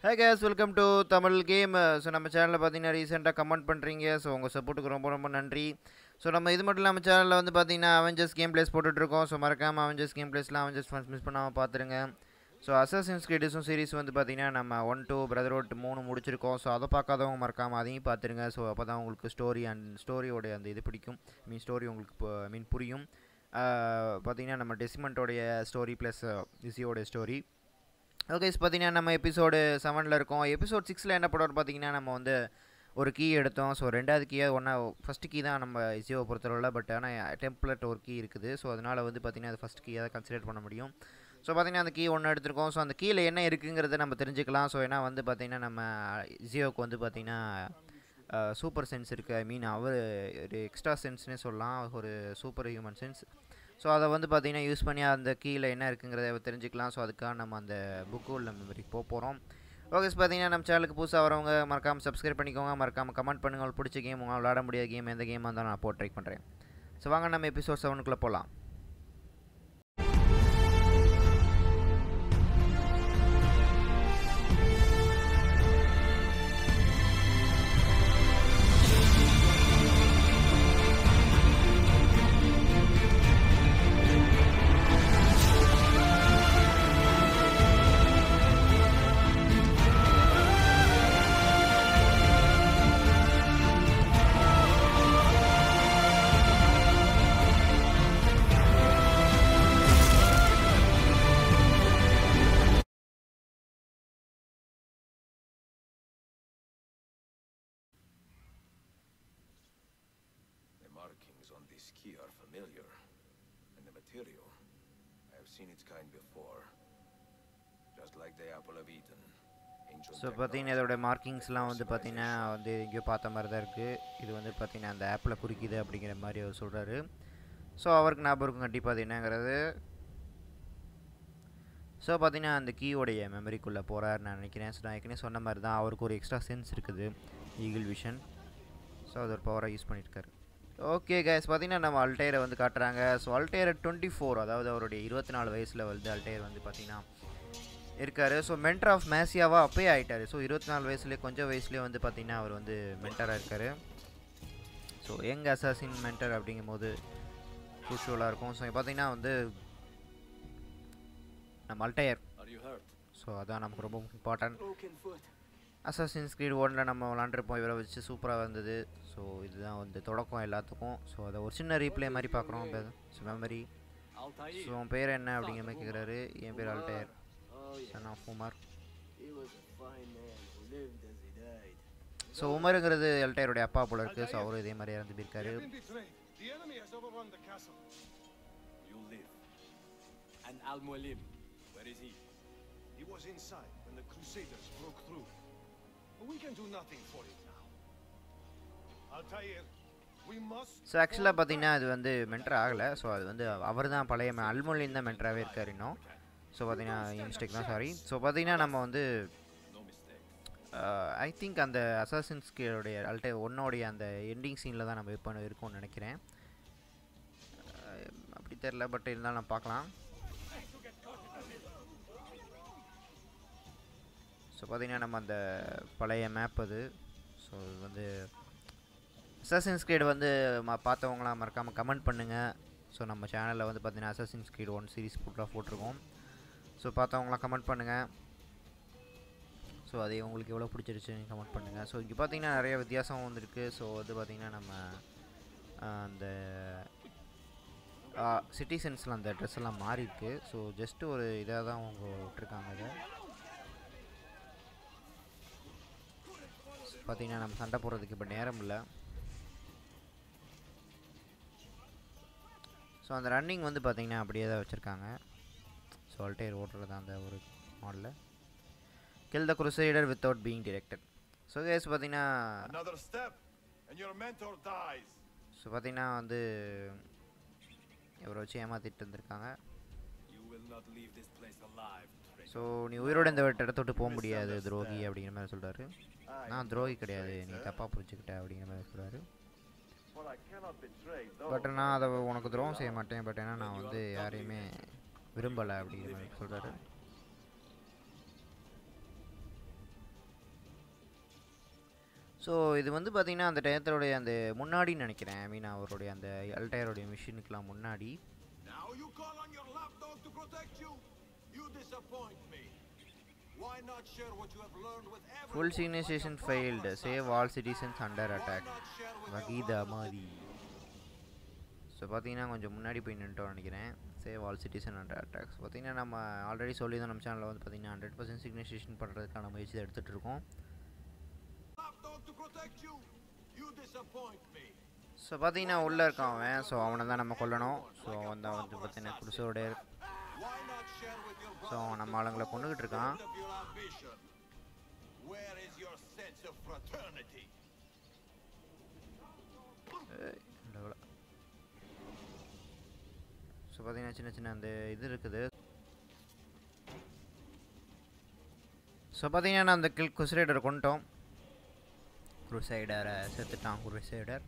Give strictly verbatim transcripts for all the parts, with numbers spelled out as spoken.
Hi guys, welcome to Tamil Gamer. So நம்ம சேனல்ல பாத்தீங்கன்னா ரீசெண்டா கமெண்ட் பண்றீங்க. சோ உங்க சப்போர்ட்டுக்கு ரொம்ப ரொம்ப நன்றி. சோ நம்ம இது மட்டும் நம்ம சேனல்ல வந்து பாத்தீங்கன்னா Avengers கேம் பிளேஸ் போட்டுட்டு இருக்கோம். சோ மறக்காம Avengers கேம் பிளேஸ்லாம் Avengers fans மிஸ் பண்ணாம பாத்துருங்க. ஸோ அசாசின்ஸ் கிரீட்ஸும் சீரிஸ் வந்து பார்த்தீங்கன்னா நம்ம ஒன் டூ Brotherhood மூணு முடிச்சிருக்கோம். ஸோ அதை பார்க்காதவங்க மறக்காமல் அதையும் பார்த்துருங்க. ஸோ அப்போ தான் உங்களுக்கு ஸ்டோரி அண்ட் ஸ்டோரியோடைய அந்த இது பிடிக்கும். மீன் ஸ்டோரி உங்களுக்கு மீன் புரியும். பார்த்தீங்கன்னா நம்ம டெசிமெண்ட்டோடைய ஸ்டோரி ப்ளஸ் இசியோடைய ஸ்டோரி. ஓகே, பார்த்தீங்கன்னா நம்ம எபிசோடு செவனில் இருக்கோம். எபிசோட் சிக்ஸில் என்ன படம் பார்த்தீங்கன்னா நம்ம வந்து ஒரு கீ எடுத்தோம். ஸோ ரெண்டாவது கீயை ஒன்றா ஃபஸ்ட் கீ தான் நம்ம இசியோவை பொறுத்தளவில். பட் ஆனால் டெம்ப்ளேட் ஒரு கீ இருக்குது. ஸோ அதனால் வந்து பார்த்திங்கன்னா அது ஃபஸ்ட் கீயை தான் கன்சிடர் பண்ண முடியும். ஸோ பார்த்திங்கன்னா அந்த கீ ஒன்று எடுத்துருக்கோம். ஸோ அந்த கீயில் என்ன இருக்குங்கிறத நம்ம தெரிஞ்சுக்கலாம். ஸோ ஏன்னா வந்து பார்த்திங்கன்னா நம்ம இசியோவுக்கு வந்து பார்த்திங்கன்னா சூப்பர் சென்ஸ் இருக்குது. ஐ மீன் அவர் ஒரு எக்ஸ்ட்ரா சென்ஸ்னே சொல்லலாம், ஒரு சூப்பர் ஹியூமன் சென்ஸ். ஸோ அதை வந்து பார்த்திங்கன்னா யூஸ் பண்ணி அந்த கீழே என்ன இருக்குங்கிறத தெரிஞ்சுக்கலாம். ஸோ அதுக்காக நம்ம அந்த புக்கு உள்ள மெமரி போக போகிறோம். ஓகே, பார்த்தீங்கன்னா நம்ம சேனலுக்கு புதுசாக வரவங்க மறக்காமல் சப்ஸ்கிரைப் பண்ணிக்கோங்க. மறக்காமல் கமெண்ட் பண்ணுங்கள் உங்களுக்கு பிடிச்ச கேம், உங்களால் விளாட முடியாத கேம் எந்த கேமாக இருந்தாலும் நான் போட்டு ட்ரை பண்ணுறேன். ஸோ வாங்க நம்ம எபிசோட் செவனுக்குள்ளே போகலாம். On this key are familiar, and the material, I have seen its kind before, just like the apple of Eden. So பார்த்தீங்கன்னா இதோட மார்க்கிங்ஸ்லாம் வந்து பார்த்தீங்கன்னா வந்து எங்கேயோ பார்த்த மாதிரி தான் இருக்குது. இது வந்து பார்த்தீங்கன்னா அந்த ஆப்பில் குறிக்குது அப்படிங்கிற மாதிரி அவர் சொல்கிறாரு. ஸோ அவருக்கு ஞாபகம் இருக்கும் கண்டிப்பாக அது என்னங்கிறது. ஸோ பார்த்தீங்கன்னா அந்த கீயோடைய மெமரிக்குள்ளே போகிறாரு நான் நினைக்கிறேன். ஸோ நான் ஏற்கனவே சொன்ன மாதிரி தான் அவருக்கு ஒரு எக்ஸ்ட்ரா சென்ஸ் இருக்குது, ஈகிள் விஷன். ஸோ அது ஒரு பவராக யூஸ் பண்ணியிருக்காரு. ஓகே கைஸ், பார்த்தீங்கன்னா நம்ம அல்டையரை வந்து காட்டுறாங்க. ஸோ அல்டையர் டுவெண்ட்டி ஃபோர் அதாவது அவருடைய இருபத்தி நாலு வயசில் வந்து அல்டையர் வந்து பார்த்தீங்கன்னா இருக்கார். ஸோ மென்டர் ஆஃப் மேசியாவாக அப்பயே ஆகிட்டார். ஸோ இருபத்தி நாலு வயசுலேயே கொஞ்சம் வயசுலேயே வந்து பார்த்தீங்கன்னா அவர் வந்து மென்டராக இருக்கார். ஸோ யங் அசாசின் மென்டர் அப்படிங்கும் போது யூஷுவலாக இருக்கும். ஸோ பார்த்தீங்கன்னா வந்து நம்ம அல்டையர், ஸோ அதான் நமக்கு ரொம்ப இம்பார்ட்டன்ட். அசாசின்ஸ் கிரீட் ஒன்றில் நம்ம விளாண்டுருப்போம், இவரை வச்சு சூப்பராக வந்தது. ஸோ இதுதான் வந்து தொடக்கம் எல்லாத்துக்கும். ஸோ அதை ஒரு சின்ன ரீப்ளே மாதிரி பார்க்குறோம். So memory. ஸோ உன் பேர் என்ன அப்படிங்கிற மாதிரி கேட்குறாரு. என் பேர் Altair, son of Umar. So உமருங்கிறது அல்டையருடைய அப்பா போல இருக்குது. ஸோ அவரும் இதே மாதிரி இறந்து போயிருக்காரு. We can do nothing for it now. Altair, we must. So ஆக்சுவலாக பார்த்தீங்கன்னா அது வந்து மென்டர் ஆகலை. ஸோ அது வந்து அவர் தான் பழைய அல்மொழின் தான் மென்டராகவே இருக்கார் இன்னும். ஸோ பார்த்தீங்கன்னா என் மிஸ்டேக் தான், சாரி. ஸோ பார்த்தீங்கன்னா நம்ம வந்து ஐ திங்க் அந்த அசாசின்ஸ் கிரீடோடைய அல்டை ஒன்னோடைய அந்த எண்டிங் சீனில் தான் நம்ம இப்போ இருக்கோம்னு நினைக்கிறேன். அப்படி தெரில, பட் இருந்தாலும் நம்ம பார்க்கலாம். ஸோ பார்த்தீங்கன்னா நம்ம அந்த பழைய மேப் அது. ஸோ இது வந்து அசாசின்ஸ் கிரீட் வந்து பார்த்தவங்களாம் மறக்காமல் கமெண்ட் பண்ணுங்கள். ஸோ நம்ம சேனலில் வந்து பார்த்தீங்கன்னா அசாசின்ஸ் கிரீட் ஒன் சீரிஸ் ஃபுல்லாக போட்டிருக்கோம். ஸோ பார்த்தவங்களாம் கமெண்ட் பண்ணுங்கள். ஸோ அது உங்களுக்கு எவ்வளோ பிடிச்சிருச்சுன்னு கமெண்ட் பண்ணுங்கள். ஸோ இங்கே பார்த்தீங்கன்னா நிறைய வித்தியாசம் வந்துருக்கு. ஸோ வந்து பார்த்திங்கன்னா நம்ம அந்த சிட்டிசன்ஸில் அந்த ட்ரெஸ் எல்லாம் மாறி இருக்குது. ஸோ ஜஸ்ட்டு ஒரு இதாக தான் அவங்க விட்டுருக்காங்க. இதை பார்த்தீங்கன்னா நம்ம சண்டை போடுறதுக்கு இப்போ நேரம் இல்லை. ஸோ அந்த ரன்னிங் வந்து பார்த்திங்கன்னா அப்படியே தான் வச்சுருக்காங்க. ஸோ அல்டையர் ஓட்டுறது அந்த ஒரு மாடலில். Kill the crusader without being detected. So கேஸ் பார்த்தீங்கன்னா ஸோ பார்த்தீங்கன்னா வந்து இவரை வச்சு ஏமாற்றிட்டு இருந்திருக்காங்க. ஸோ நீ உயிரோட இந்த இடத்த விட்டு போக முடியாது துரோகி அப்படிங்கிற மாதிரி சொல்கிறாரு. நான் துரோகி கிடையாது, நீ தப்பாக புரிஞ்சுக்கிட்ட அப்படிங்கிற மாதிரி சொல்கிறாரு. பட் நான் அதை உனக்கு துரோகம் செய்ய மாட்டேன், பட் ஏன்னா நான் வந்து யாரையுமே விரும்பலை அப்படிங்கிற மாதிரி சொல்கிறாரு. ஸோ இது வந்து பார்த்தீங்கன்னா அந்த டயத்தோடைய அந்த முன்னாடின்னு நினைக்கிறேன். ஐ மீன் அவருடைய அந்த அல்டையருடைய மிஷினுக்கெலாம் முன்னாடி. Full synchronisation failed, save all citizens under attack, வகீதா மாதிரி. ஸோ பார்த்தீங்கன்னா கொஞ்சம் முன்னாடி போய் நின்றுட்டோம் நினைக்கிறேன். Save all citizen under attacks பார்த்தீங்கன்னா நம்ம ஆல்ரெடி சொல்லி தான் நம்ம சேனலில் வந்து பார்த்தீங்கன்னா ஹண்ட்ரட் பர்சன்ட் சிக்னைசேஷன் பண்ணுறதுக்கான முயற்சி எடுத்துகிட்டு இருக்கோம். ஸோ பார்த்தீங்கன்னா உள்ளே இருக்கான் அவன். ஸோ அவனை தான் நம்ம கொல்லணும். ஸோ அவன் தான் வந்து பார்த்தீங்கன்னா குருசோட. ஸோ நம்ம ஆளுங்களை கொண்டுகிட்டு இருக்கான். ஸோ பார்த்தீங்கன்னா சின்ன சின்ன அந்த இது இருக்குது. ஸோ பார்த்தீங்கன்னா நான் அந்த கில் குருசைடரை கொண்டுட்டோம். குருசைடரை செத்துட்டான் குருசைடர்.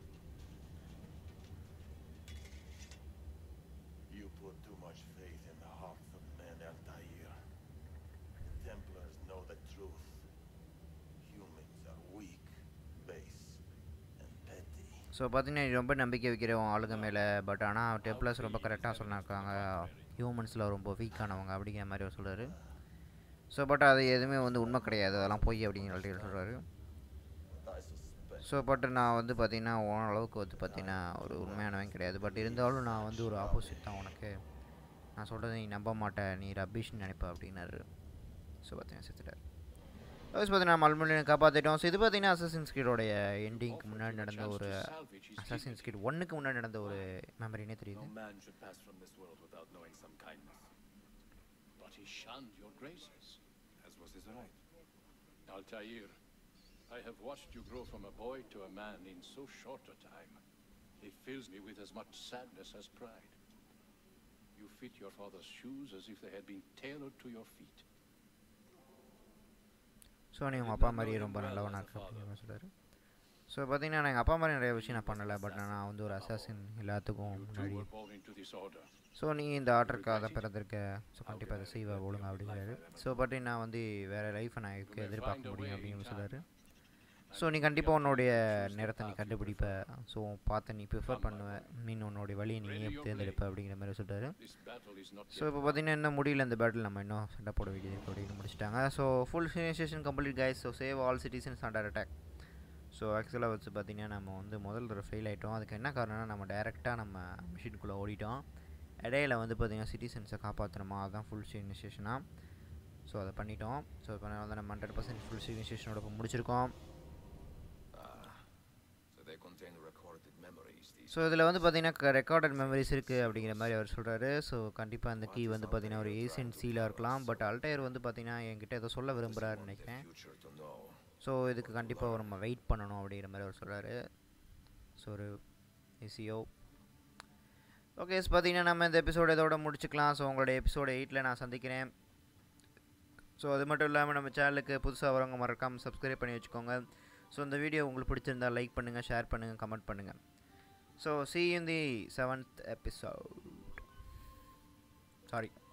ஸோ பார்த்தீங்கன்னா ரொம்ப நம்பிக்கை வைக்கிறவங்க ஆளுங்க மேலே. பட் ஆனால் டெம்ப்ளர்ஸ் ரொம்ப கரெக்டாக சொன்னாக்காங்க ஹியூமன்ஸில் ரொம்ப வீக்கானவங்க அப்படிங்கிற மாதிரி அவர் சொல்கிறார். ஸோ பட் அது எதுவுமே வந்து உண்மை கிடையாது, அதெல்லாம் போய் அப்படிங்கிற சொல்கிறாரு. ஸோ பட் நான் வந்து பார்த்தீங்கன்னா ஓரளவுக்கு வந்து பார்த்தீங்கன்னா ஒரு உண்மையானவன் கிடையாது. பட் இருந்தாலும் நான் வந்து ஒரு ஆப்போசிட் தான் உனக்கு. நான் சொல்கிறத நீ நம்ப மாட்டேன், நீ ரபிஷ்னு நினைப்ப அப்படின்னாரு. ஸோ பார்த்தீங்கன்னா செத்துட்டார். பார்த்தீங்கன்னா மல்முனியை காப்பாற்றிட்டோம். ஸோ இது பார்த்தீங்கன்னா அசாசின்ஸ் கிரீடோடைய எண்டிங்க்கு முன்னாடி நடந்த ஒரு அசாசின்ஸ் கிரீட் ஒன்றுக்கு முன்னாடி நடந்த ஒரு மெமரினே தெரியுது. I have watched you grow from a boy to a man in so short a time. It fills me with as much sadness as pride. You fit your father's shoes as if they had been tailored to your feet. So நீ உங்கள் அப்பா மாதிரி ரொம்ப நல்லவனாக இருக்கு அப்படின்னு சொல்கிறாரு. So பார்த்தீங்கன்னா நான் எங்கள் அப்பா மாதிரி நிறைய விஷயம் நான் பண்ணலை. பட் நான் வந்து ஒரு அசாசின் எல்லாத்துக்கும் முன்னாடி. ஸோ நீ இந்த ஆர்டருக்காக தான் பிறந்திருக்க. ஸோ கண்டிப்பாக அதை செய்வா ஒழுங்கா அப்படிங்கிறாரு. ஸோ பட் நான் வந்து வேறு லைஃப்பை நான் எதிர்பார்க்க முடியும் அப்படின்னு சொல்கிறாரு. ஸோ நீ கண்டிப்பாக உன்னுடைய நேரத்தை நீ கண்டுபிடிப்ப. ஸோ பார்த்து நீ ப்ரிஃபர் பண்ணுவ, மீன் உன்னுடைய வழியை நீ தேர்ந்தெடுப்ப அப்படிங்கிற மாதிரி சொல்கிறாரு. ஸோ இப்போ பார்த்தீங்கன்னா இன்னும் முடியல இந்த பேட்டில், நம்ம இன்னும் சண்டை போட வேண்டியது அப்படின்னு முடிச்சிட்டாங்க. So full synchronisation complete guys. So save all citizens under attack. So ஆக்சுவலாக வச்சு பார்த்தீங்கன்னா நம்ம வந்து முதல் தடவை ஃபெயில் ஆகிட்டோம். அதுக்கு என்ன காரணம்னா நம்ம டைரெக்டாக நம்ம மிஷினுக்குள்ளே ஓடிட்டோம். இடையில வந்து பார்த்தீங்கன்னா சிட்டிசன்ஸை காப்பாற்றணுமா, அதுதான் ஃபுல் சிக்னைசேஷனாக. ஸோ அதை பண்ணிட்டோம். ஸோ இப்போ வந்து நம்ம ஹண்ட்ரட் பர்சன்ட் ஃபுல் சிக்னைசேஷனோட இப்போ முடிச்சிருக்கோம். ஸோ இதில் வந்து பார்த்தீங்கன்னா ரெக்கார்டட் மெமரிஸ் இருக்குது அப்படிங்கிற மாதிரி அவர் சொல்கிறாரு. ஸோ கண்டிப்பாக அந்த கீ வந்து பார்த்தீங்கன்னா ஒரு ஏசியன்ட் சீலாக இருக்கலாம். பட் அல்டையர் வந்து பார்த்தீங்கன்னா என்கிட்ட ஏதோ சொல்ல விரும்புகிறாருன்னு நினைக்கிறேன். ஸோ இதுக்கு கண்டிப்பாக நம்ம வெயிட் பண்ணணும் அப்படிங்கிற மாதிரி அவர் சொல்கிறாரு. ஸோ ஒரு ஏசியோ ஓகே பார்த்தீங்கன்னா நம்ம இந்த எபிசோடு இதோட முடிச்சுக்கலாம். ஸோ உங்களோட எபிசோடு எயிட்டில் நான் சந்திக்கிறேன். ஸோ அது மட்டும் இல்லாமல் நம்ம சேனலுக்கு புதுசாக வரவங்க மறக்காமல் சப்ஸ்கிரைப் பண்ணி வச்சுக்கோங்க. ஸோ இந்த வீடியோ உங்களுக்கு பிடிச்சிருந்தால் லைக் பண்ணுங்கள், ஷேர் பண்ணுங்கள், கமெண்ட் பண்ணுங்கள். So see you in the seventh episode. Sorry.